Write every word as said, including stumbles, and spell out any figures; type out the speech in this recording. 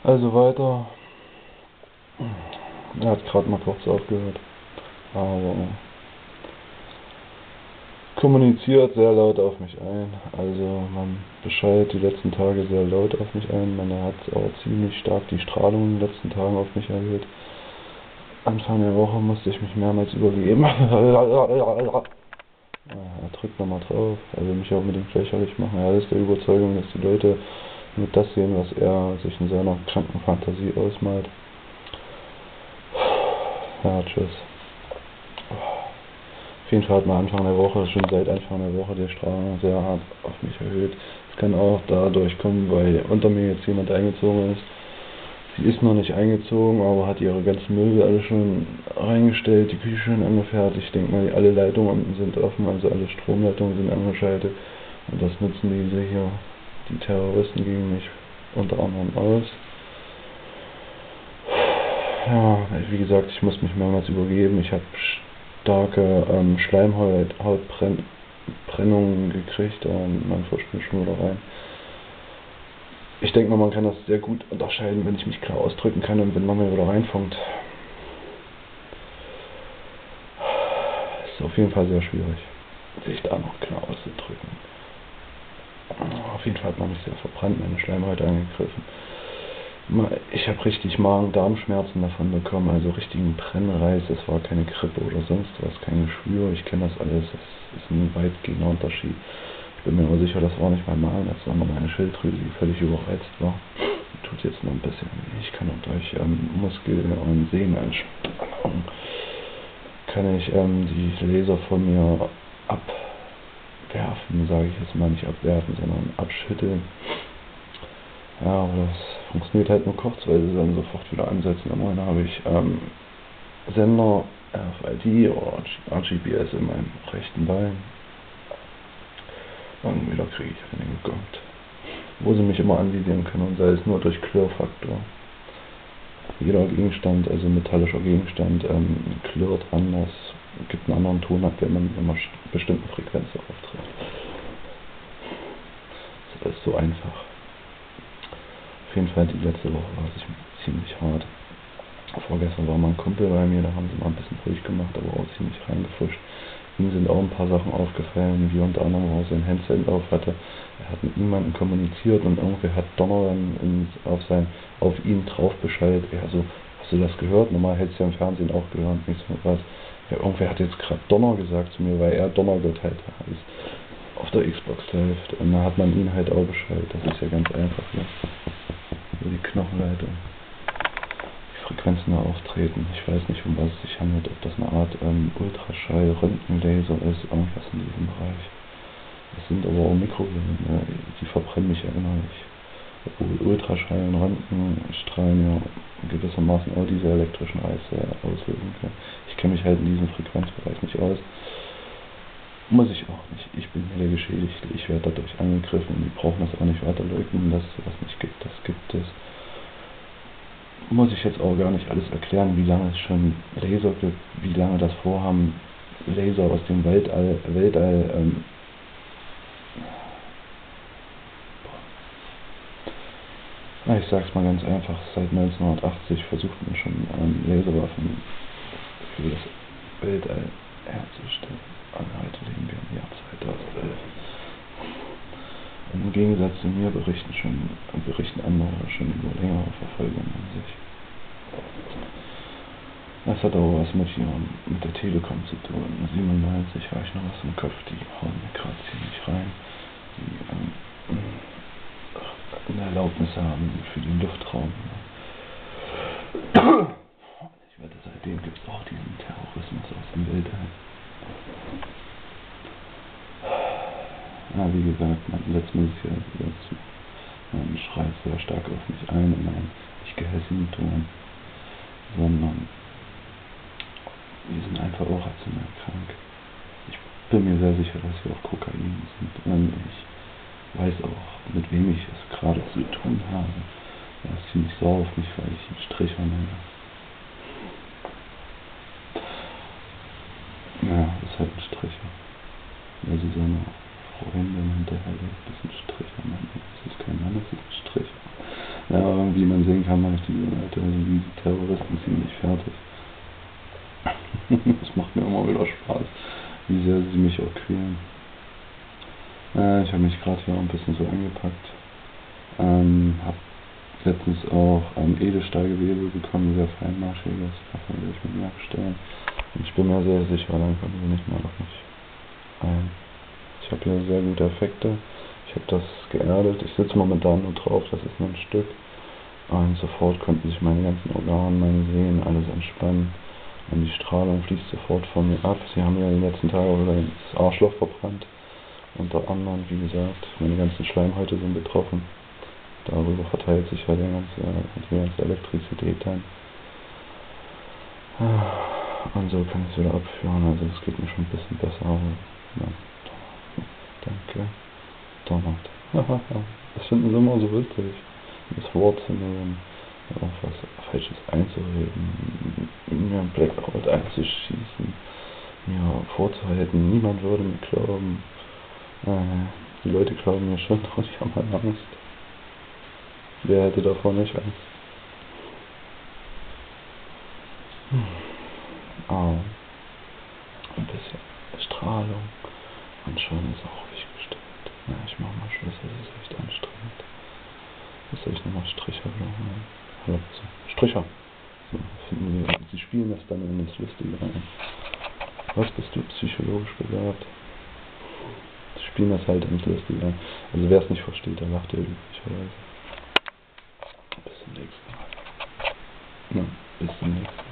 Also weiter. Er hat gerade mal kurz aufgehört, aber kommuniziert sehr laut auf mich ein. Also man beschallt die letzten Tage sehr laut auf mich ein. Man hat auch ziemlich stark die Strahlung in den letzten Tagen auf mich erhöht. Anfang der Woche musste ich mich mehrmals übergeben. Er drückt nochmal drauf, er will mich auch unbedingt lächerlich machen. Er ist der Überzeugung, dass die Leute nur das sehen, was er sich in seiner kranken Fantasie ausmalt. Ja, tschüss. Auf jeden Fall hat man Anfang der Woche, schon seit Anfang der Woche, die Strahlung sehr hart auf mich erhöht. Es kann auch dadurch kommen, weil unter mir jetzt jemand eingezogen ist. Sie ist noch nicht eingezogen, aber hat ihre ganzen Möbel alle schon reingestellt, die Küche schon angefährt. Ich denke mal, alle Leitungen unten sind offen, also alle Stromleitungen sind angeschaltet. Und das nutzen diese hier, die Terroristen gegen mich unter anderem aus. Ja, wie gesagt, ich muss mich mehrmals übergeben. Ich habe starke ähm, Schleimhautbrennungen gekriegt, ähm, man verspringt schon wieder rein. Ich denke mal, man kann das sehr gut unterscheiden, wenn ich mich klar ausdrücken kann und wenn man mir wieder reinfunkt. Ist auf jeden Fall sehr schwierig, sich da noch klar auszudrücken. Auf jeden Fall hat man mich sehr verbrannt, meine Schleimhäute angegriffen. Ich habe richtig Magen-Darm-Schmerzen davon bekommen, also richtigen Brennreiz. Es war keine Grippe oder sonst was, kein Geschwür. Ich kenne das alles, das ist ein weitgehender Unterschied. Ich bin mir aber sicher, das war nicht mein Magen, das war nur meine Schilddrüse, die völlig überreizt war. Tut jetzt noch ein bisschen weh. Ich kann auch durch ähm, Muskel- und Sehnenanspannung kann ich ähm, die Laser von mir abwerfen, sage ich jetzt mal, nicht abwerfen, sondern abschütteln. Ja, aber das funktioniert halt nur kurz, weil sie dann sofort wieder ansetzen. Immerhin habe ich ähm, Sender R F I D oder R G B S in meinem rechten Bein. Und wieder kriege ich einen gegönnt. Wo sie mich immer anvisieren können, und sei es nur durch Klirrfaktor. Jeder Gegenstand, also metallischer Gegenstand, ähm, klirrt anders, gibt einen anderen Ton ab, wenn man in einer bestimmten Frequenz auftritt. Das ist so einfach. Auf jeden Fall, die letzte Woche war es ziemlich hart. Vorgestern war mein Kumpel bei mir, da haben sie mal ein bisschen ruhig gemacht, aber auch ziemlich reingefuscht. Ihm sind auch ein paar Sachen aufgefallen, wie unter anderem, wo er sein Handset auf hatte. Er hat mit niemandem kommuniziert und irgendwer hat Donner in, auf, sein, auf ihn drauf beschallt. Er so, hast du das gehört? Normal hättest du ja im Fernsehen auch gehört, nichts mit was. Ja, irgendwer hat jetzt gerade Donner gesagt zu mir, weil er Donnergott halt ist. Auf der Xbox läuft. Und da hat man ihn halt auch beschallt. Das ist ja ganz einfach hier. Über die Knochenleitung. Frequenzen da auftreten. Ich weiß nicht, um was es sich handelt, ob das eine Art ähm, Ultraschall, Röntgenlaser ist, irgendwas in diesem Bereich. Das sind aber auch Mikrowellen, ne? Die verbrennen mich ja innerlich. Obwohl Ultraschall und Röntgenstrahlen ja gewissermaßen auch diese elektrischen Reize auslösen können. Ich kenne mich halt in diesem Frequenzbereich nicht aus. Muss ich auch nicht. Ich bin hier der Geschädigte, ich werde dadurch angegriffen und die brauchen das auch nicht weiter leugnen, dass es sowas nicht gibt. Das gibt es. Muss ich jetzt auch gar nicht alles erklären, wie lange es schon Laser gibt, wie lange das Vorhaben, Laser aus dem Weltall, Weltall ähm, na, ich sag's mal ganz einfach, seit neunzehnhundertachtzig versucht man schon ähm, Laserwaffen für das Weltall herzustellen. Heute leben wir im Jahr zweitausendelf. Und im Gegensatz zu mir berichten schon berichten andere schon über längere Verfolgung an sich. Das hat auch was mit, hier, mit der Telekom zu tun. siebenundneunzig habe ich noch was im Kopf, die hauen mir gerade ziemlich rein. Die ähm, eine Erlaubnis haben für den Luftraum. Ich wette, seitdem gibt es auch diesen Terrorismus aus dem Weltall. Ja, wie gesagt, mein letztes Jahr wieder zu. Man schreit sehr stark auf mich ein in einem nicht gehässigen Ton, sondern wir sind einfach auch rational krank. Ich bin mir sehr sicher, dass wir auf Kokain sind. Und ich weiß auch, mit wem ich es gerade zu tun habe. Er ist ziemlich sauer auf mich, weil ich ihn Stricher nenne. Ja, das ist halt ein Stricher. Weil sie seine Freundin hinterherlegt, das ist ein Stricher. Nein, das ist kein Mann, das ist ein Stricher. Ja, irgendwie man sehen kann, mache ich die Leute, also wie die Terroristen ziemlich fertig. Das macht mir immer wieder Spaß, wie sehr sie mich auch quälen. Äh, ich habe mich gerade hier ein bisschen so angepackt. Ähm, habe letztens auch ähm, Edelstahlgewebe bekommen, sehr feinmaschiges. Davon will ich mir mehr bestellen. Und ich bin mir sehr sicher, dann kommen sie nicht mehr auf mich ein. Ich habe hier sehr gute Effekte. Ich habe das geerdet. Ich sitze momentan nur drauf, das ist nur ein Stück. Und sofort konnten sich meine ganzen Organe, meine Sehnen, alles entspannen. Und die Strahlung fließt sofort von mir ab. Sie haben ja die letzten Tage wieder das Arschloch verbrannt. Unter anderem, wie gesagt, meine ganzen Schleimhäute sind betroffen. Darüber verteilt sich ja die ganze, die ganze Elektrizität dann. Und so kann ich es wieder abführen. Also es geht mir schon ein bisschen besser. Aber ja, danke. Donut. Das finden sie immer so witzig. Das Wort zu nehmen, auch was Falsches einzureden, mir ein Blackout einzuschießen, mir vorzuhalten, niemand würde mir glauben. Äh, die Leute glauben mir schon, aber ich habe halt Angst. Wer hätte davor nicht Angst? Hm. Oh. Ein bisschen Strahlung und schon ist auch ruhig gestellt. Ja, ich mach mal Schluss, das ist echt anstrengend. Was soll ich nochmal Stricher wiederholen? Hallo, so. Stricher! So, finden wir, sie spielen das dann in das Lustige ein. Was bist du psychologisch begabt? Sie spielen das halt ins Lustige ein. Also wer es nicht versteht, der lacht ja üblicherweise. Bis zum nächsten Mal. Ja, bis zum nächsten Mal.